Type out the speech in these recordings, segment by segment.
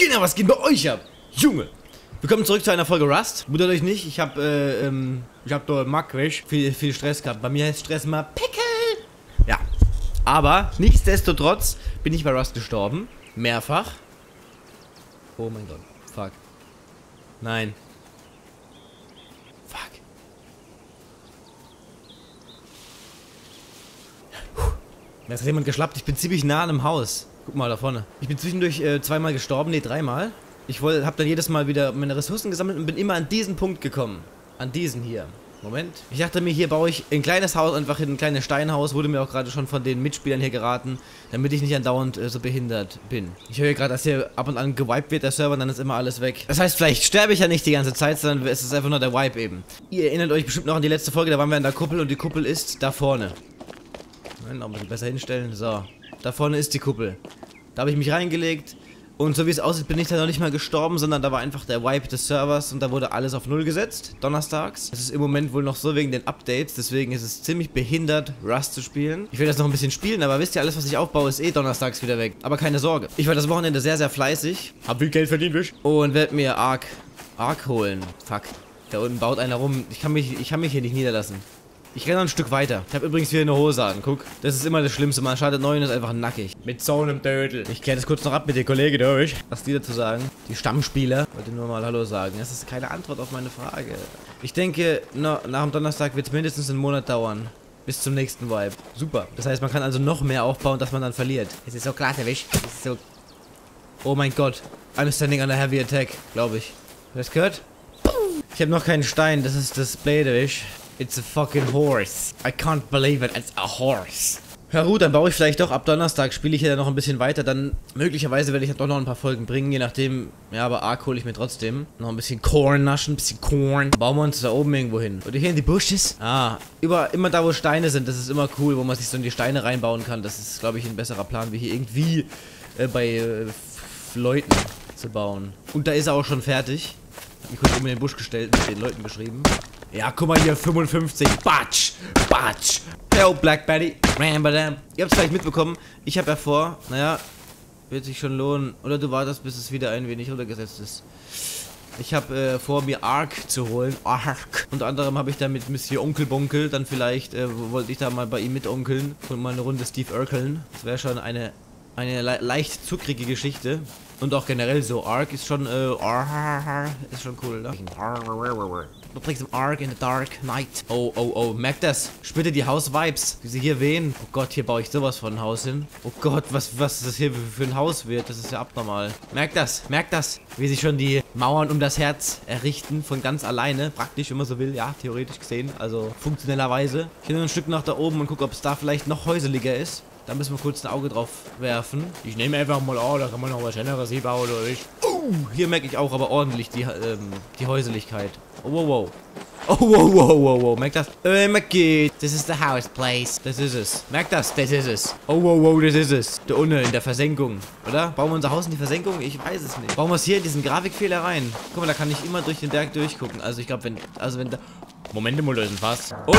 Kinder, was geht bei euch ab? Junge! Willkommen zurück zu einer Folge Rust. Wundert euch nicht, ich hab da Magwisch viel Stress gehabt. Bei mir heißt Stress mal Pickel. Ja. Aber nichtsdestotrotz bin ich bei Rust gestorben. Mehrfach. Oh mein Gott. Fuck. Nein. Fuck. Da ist jemand geschlappt. Ich bin ziemlich nah an einem Haus. Guck mal da vorne. Ich bin zwischendurch zweimal gestorben. Ne, dreimal. Ich hab dann jedes Mal wieder meine Ressourcen gesammelt und bin immer an diesen Punkt gekommen. An diesen hier. Moment. Ich dachte mir, hier baue ich ein kleines Haus, einfach in ein kleines Steinhaus. Wurde mir auch gerade schon von den Mitspielern hier geraten, damit ich nicht andauernd so behindert bin. Ich höre gerade, dass hier ab und an gewiped wird, der Server, und dann ist immer alles weg. Das heißt, vielleicht sterbe ich ja nicht die ganze Zeit, sondern es ist einfach nur der Wipe eben. Ihr erinnert euch bestimmt noch an die letzte Folge, da waren wir an der Kuppel und die Kuppel ist da vorne. Moment, noch ein bisschen besser hinstellen. So. Da vorne ist die Kuppel. Da habe ich mich reingelegt. Und so wie es aussieht, bin ich da noch nicht mal gestorben, sondern da war einfach der Wipe des Servers und da wurde alles auf 0 gesetzt, donnerstags. Es ist im Moment wohl noch so wegen den Updates, deswegen ist es ziemlich behindert, Rust zu spielen. Ich will das noch ein bisschen spielen, aber wisst ihr, alles was ich aufbaue ist eh donnerstags wieder weg. Aber keine Sorge. Ich war das Wochenende sehr, sehr fleißig. Hab viel Geld verdient, wisch. Und werde mir Ark holen. Fuck. Da unten baut einer rum. Ich kann mich hier nicht niederlassen. Ich renne noch ein Stück weiter. Ich habe übrigens wieder eine Hose an. Guck, das ist immer das Schlimmste. Man startet neu und ist einfach nackig. Mit so einem Dödel. Ich kläre das kurz noch ab mit den Kollegen durch. Was die dazu sagen? Die Stammspieler. Ich wollte nur mal Hallo sagen. Das ist keine Antwort auf meine Frage. Ich denke, nach dem Donnerstag wird es mindestens einen Monat dauern. Bis zum nächsten Vibe. Super. Das heißt, man kann also noch mehr aufbauen, dass man dann verliert. Es ist so klar, der Wisch. Es ist so... Oh mein Gott. I'm standing on a heavy attack, glaube ich. Hast du das gehört? Ich habe noch keinen Stein. Das ist das Blädewisch. It's a fucking horse. I can't believe it. It's a horse. Ja gut, dann baue ich vielleicht doch ab Donnerstag, spiele ich ja noch ein bisschen weiter, dann möglicherweise werde ich doch noch ein paar Folgen bringen, je nachdem, ja, aber Ark hole ich mir trotzdem. Noch ein bisschen Korn naschen, ein bisschen Korn. Bauen wir uns da oben irgendwo hin. Oder hier in die Bushes. Ah, immer da, wo Steine sind, das ist immer cool, wo man sich so in die Steine reinbauen kann. Das ist, glaube ich, ein besserer Plan, wie hier irgendwie bei Leuten zu bauen. Und da ist er auch schon fertig. Hab mich kurz oben in den Busch gestellt und mit den Leuten geschrieben. Ja, guck mal hier, 55. Batsch! Batsch! Yo, Black Betty. Ihr habt es vielleicht mitbekommen. Ich habe ja vor, naja, wird sich schon lohnen. Oder du wartest, bis es wieder ein wenig runtergesetzt ist. Ich habe vor, mir Ark zu holen. Ark. Unter anderem habe ich da mit Monsieur Onkel Bonkel, dann vielleicht wollte ich da mal bei ihm mitonkeln und mal eine Runde Steve Urkeln. Das wäre schon eine leicht zuckrige Geschichte. Und auch generell so, Ark ist schon, ist schon cool, ne? Du trägst im Ark in the dark night. Oh, oh, oh, merkt das? Spürt ihr die Haus-Vibes, wie sie hier wehen? Oh Gott, hier baue ich sowas von ein Haus hin. Oh Gott, was das hier für ein Haus wird, das ist ja abnormal. Merkt das, wie sich schon die Mauern um das Herz errichten, von ganz alleine. Praktisch, wenn man so will, ja, theoretisch gesehen, also funktionellerweise. Ich gehe nur ein Stück nach da oben und gucke, ob es da vielleicht noch häuseliger ist. Da müssen wir kurz ein Auge drauf werfen. Ich nehme einfach mal an, da kann man noch was anderes hier bauen, oder nicht? Hier merke ich auch aber ordentlich die Häuseligkeit. Oh, wow, wow. Oh, wow, wow, wow, wow. Merkt das? Geht. This is the house place. Das ist es. Merkt das? Das ist es. Oh, wow, wow, das ist es. Da unten in der Versenkung. Oder? Bauen wir unser Haus in die Versenkung? Ich weiß es nicht. Bauen wir es hier in diesen Grafikfehler rein. Guck mal, da kann ich immer durch den Berg durchgucken. Also ich glaube, wenn da... Moment mal, da ist ein Fass. Und...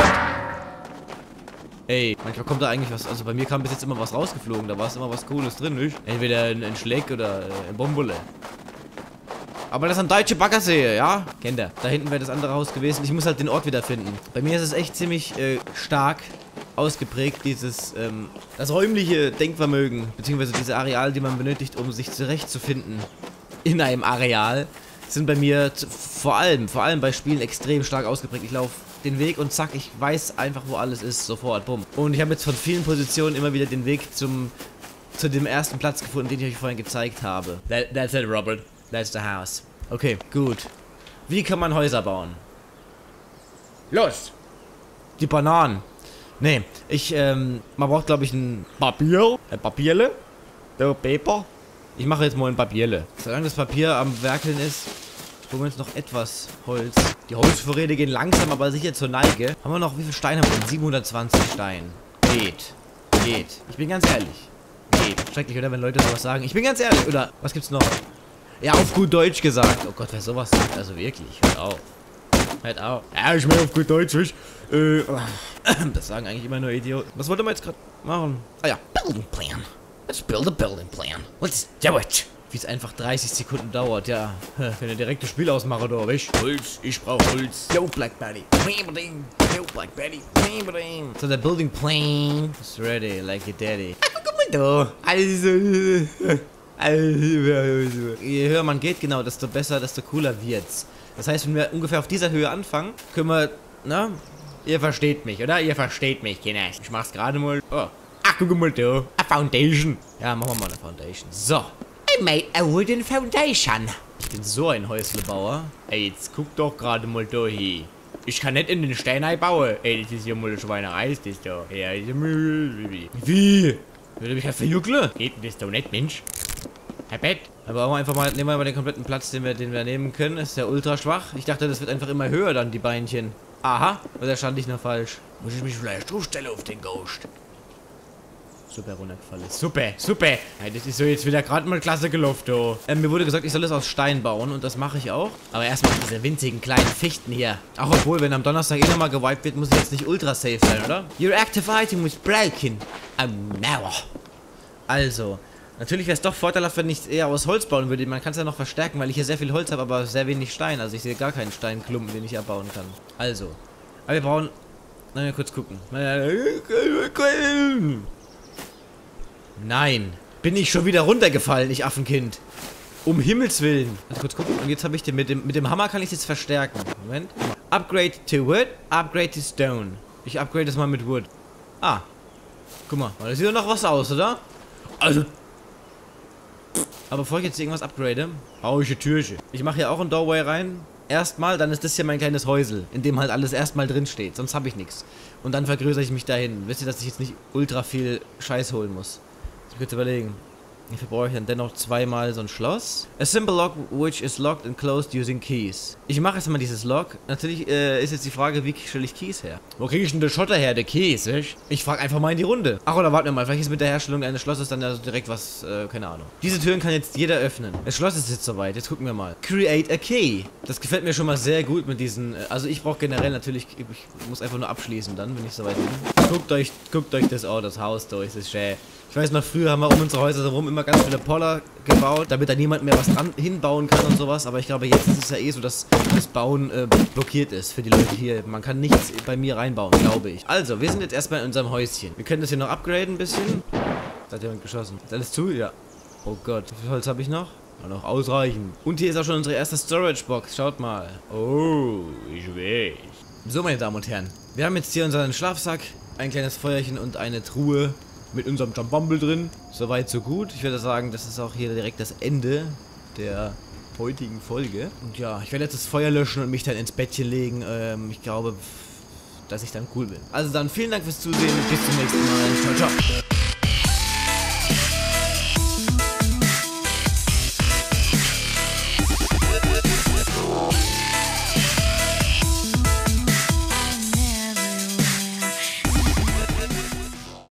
Ey, manchmal kommt da eigentlich was, also bei mir kam bis jetzt immer was rausgeflogen, da war es immer was Cooles drin, nicht? Entweder ein Schleck oder ein Bombole. Aber das sind deutsche Baggersee, ja? Kennt ihr. Da hinten wäre das andere Haus gewesen, ich muss halt den Ort wiederfinden. Bei mir ist es echt ziemlich stark ausgeprägt, dieses, das räumliche Denkvermögen, beziehungsweise diese Areale, die man benötigt, um sich zurechtzufinden in einem Areal, sind bei mir vor allem bei Spielen extrem stark ausgeprägt. Ich laufe den Weg und zack, ich weiß einfach, wo alles ist, sofort, bumm. Und ich habe jetzt von vielen Positionen immer wieder den Weg zu dem ersten Platz gefunden, den ich euch vorhin gezeigt habe. That's it, Robert. That's the house. Okay, gut. Wie kann man Häuser bauen? Los! Die Bananen. Nee, man braucht, glaube ich, ein Papier. Ein Papierle. Der Paper. Ich mache jetzt mal ein Papierle. Solange das Papier am Werkeln ist, holen wir uns noch etwas Holz. Die Holzvorräte gehen langsam, aber sicher zur Neige. Haben wir noch, wie viele Steine haben wir denn? 720 Steine. Geht. Ich bin ganz ehrlich. Geht. Schrecklich, oder? Wenn Leute sowas sagen. Ich bin ganz ehrlich. Oder, was gibt's noch? Ja, auf gut Deutsch gesagt. Oh Gott, wer sowas sagt. Also wirklich. Hört auf. Ja, ich meine auf gut Deutsch. Das sagen eigentlich immer nur Idioten. Was wollte man jetzt gerade machen? Ah ja. Building plan. Let's build a building plan. Let's do it. Wie es einfach 30 Sekunden dauert, ja. Wenn ihr direkt das Spiel ausmachen, da, weißt du? Holz, ich brauch Holz. Yo, Black Betty. Yo, Black Betty. So, der Building Plane is ready, like your daddy. Guck mal da. Also, je höher man geht, genau, desto besser, desto cooler wird's. Das heißt, wenn wir ungefähr auf dieser Höhe anfangen, können wir, na, ihr versteht mich, oder? Ihr versteht mich, Kinder. Ich mach's gerade mal. Oh. Ach, guck mal da. A Foundation. Ja, machen wir mal eine Foundation. So. I made a wooden foundation. Ich bin so ein Häuslebauer. Ey, jetzt guck doch gerade mal da hier. Ich kann nicht in den Stein einbauen. Ey, das ist ja mal eine Schweinerei, ist das da. Ja, wie? Würde mich ja verjuckeln? Geht denn das doch nicht, Mensch? Herr Bett. Aber auch einfach mal, nehmen wir mal den kompletten Platz, den wir nehmen können. Ist ja ultra schwach. Ich dachte, das wird einfach immer höher dann, die Beinchen. Aha, aber da stand ich noch falsch. Muss ich mich vielleicht draufstellen auf den Ghost? Super runtergefallen. Super, super. Ja, das ist so jetzt wieder gerade mal klasse gelaufen, oh. Mir wurde gesagt, ich soll es aus Stein bauen und das mache ich auch. Aber erstmal diese winzigen kleinen Fichten hier. Auch obwohl, wenn am Donnerstag eh nochmal gewiped wird, muss ich jetzt nicht ultra safe sein, oder? Your active item was broken. Now. Also, natürlich wäre es doch vorteilhaft, wenn ich eher aus Holz bauen würde. Man kann es ja noch verstärken, weil ich hier sehr viel Holz habe, aber sehr wenig Stein. Also ich sehe gar keinen Steinklumpen, den ich abbauen kann. Also, aber wir brauchen... Na, mal kurz gucken. Nein. Bin ich schon wieder runtergefallen, ich Affenkind. Um Himmels Willen. Also kurz gucken. Und jetzt habe ich den mit dem Hammer kann ich es jetzt verstärken. Moment. Upgrade to Wood. Upgrade to Stone. Ich upgrade das mal mit Wood. Ah. Guck mal. Da sieht doch noch was aus, oder? Also. Aber bevor ich jetzt irgendwas upgrade, baue ich eine Türche. Ich mache hier auch ein Doorway rein. Erstmal, dann ist das hier mein kleines Häusel, in dem halt alles erstmal drin steht. Sonst habe ich nichts. Und dann vergrößere ich mich dahin. Wisst ihr, dass ich jetzt nicht ultra viel Scheiß holen muss? Ich kurz überlegen. Hierfür brauche ich dann dennoch zweimal so ein Schloss. A simple lock which is locked and closed using keys. Ich mache jetzt mal dieses Lock. Natürlich ist jetzt die Frage, wie stelle ich Keys her? Wo kriege ich denn den Schotter her, der Keys, ich? Ich frage einfach mal in die Runde. Ach, oder warten wir mal. Vielleicht ist mit der Herstellung eines Schlosses dann ja direkt was, keine Ahnung. Diese Türen kann jetzt jeder öffnen. Das Schloss ist jetzt soweit. Jetzt gucken wir mal. Create a key. Das gefällt mir schon mal sehr gut mit diesen, also ich brauche generell natürlich, ich muss einfach nur abschließen dann, wenn ich soweit bin. Guckt euch das auch, das Haus durch. Das ist schön. Ich weiß noch, früher haben wir um unsere Häuser herum immer ganz viele Poller gebaut, damit da niemand mehr was dran hinbauen kann und sowas. Aber ich glaube, jetzt ist es ja eh so, dass das Bauen blockiert ist für die Leute hier. Man kann nichts bei mir reinbauen, glaube ich. Also, wir sind jetzt erstmal in unserem Häuschen. Wir können das hier noch upgraden ein bisschen. Da hat jemand geschossen. Ist alles zu? Ja. Oh Gott, wie viel Holz habe ich noch? Noch ausreichend. Und hier ist auch schon unsere erste Storage-Box. Schaut mal. Oh, ich weiß. So, meine Damen und Herren. Wir haben jetzt hier unseren Schlafsack, ein kleines Feuerchen und eine Truhe mit unserem Jambumble drin. Soweit, so gut. Ich würde sagen, das ist auch hier direkt das Ende der heutigen Folge. Und ja, ich werde jetzt das Feuer löschen und mich dann ins Bettchen legen. Ich glaube, dass ich dann cool bin. Also dann vielen Dank fürs Zusehen. Bis zum nächsten Mal. Ciao, ciao.